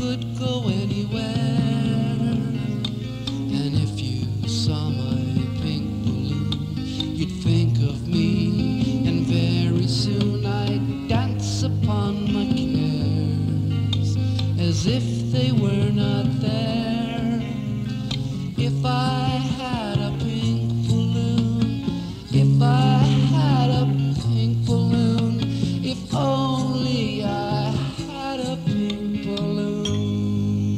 could go anywhere. And if you saw my pink balloon, you'd think of me, and very soon I'd dance upon my cares as if they were not there. If I had a pink balloon, if I had a pink balloon, if only I had a pink balloon.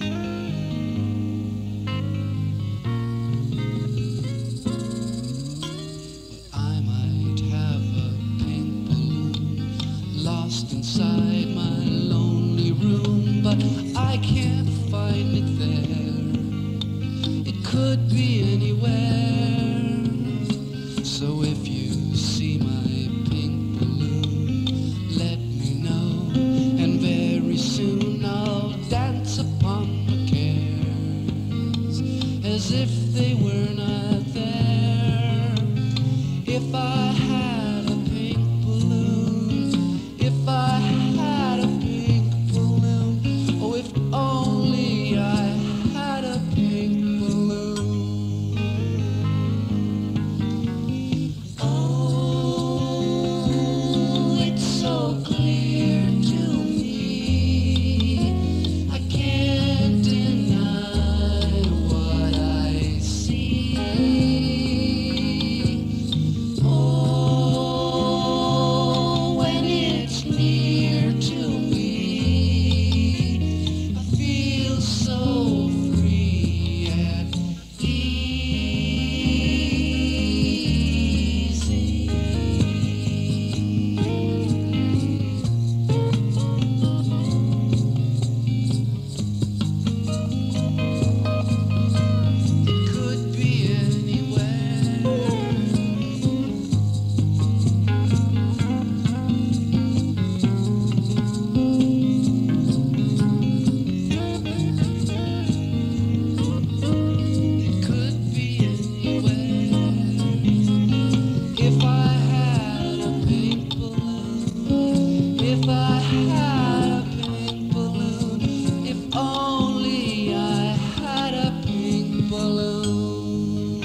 I might have a pink balloon lost inside my lonely room, but I can't find it there. It could be anywhere. So if you see my pink balloon, let me know, and very soon I'll dance upon my cares as if they were not there. If I had a pink balloon, if I had a pink balloon, oh, if only I had a pink balloon. Oh, it's so clear to me, I can't deny what I see. Oh, when it's near to me, I feel so free and easy. It could be anywhere. It could be anywhere. If I had a pink balloon, if I had a pink balloon, if only I had a pink balloon.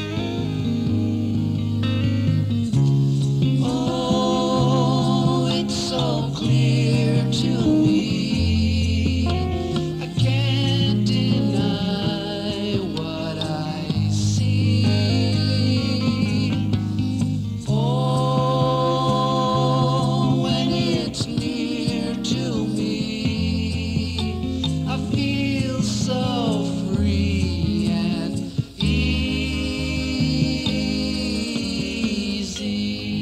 Oh, it's so clear to me, I can't deny what I see. Oh, when it's near to me, I feel so free and easy.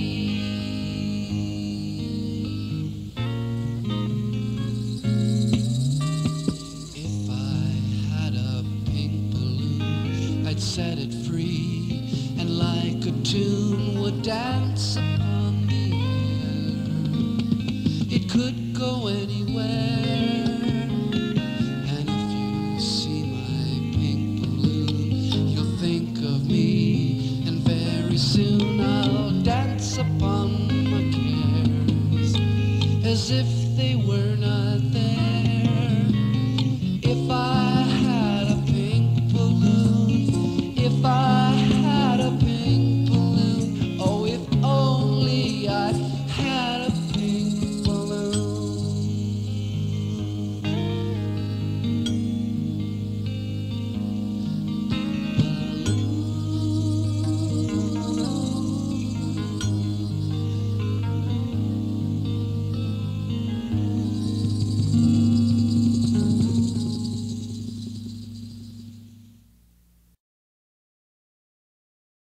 If I had a pink balloon, I'd set it free, and like a tune would dance upon the air. It could go anywhere. And if you see my pink balloon, you'll think of me, and very soon I'll dance upon my cares as if they were not there. If I